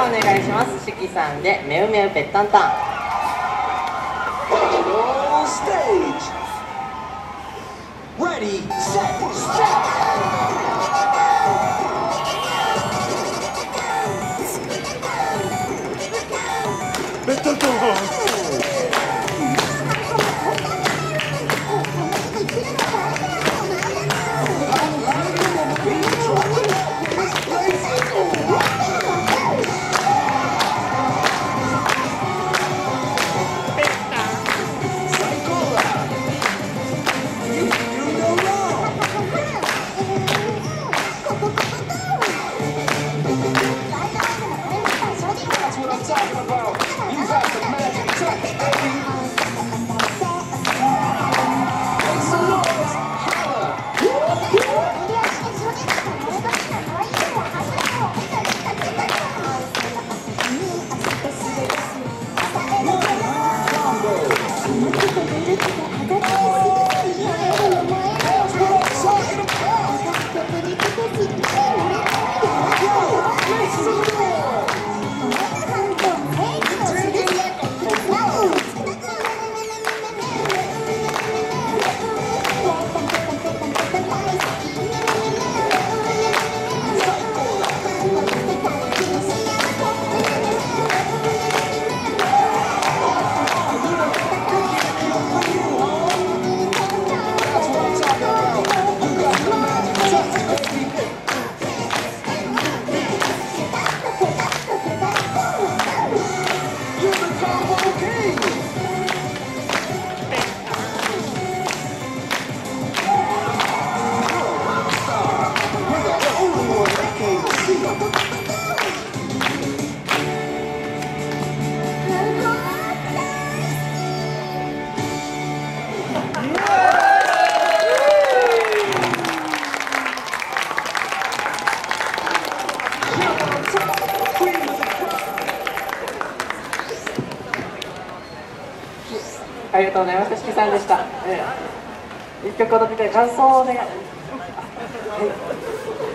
お願いします。しきさんでめうめうぺったんたん。 Ready, set, step! ベッドとありがとうございました。しきさんでした。一曲踊って感想をお願い。はい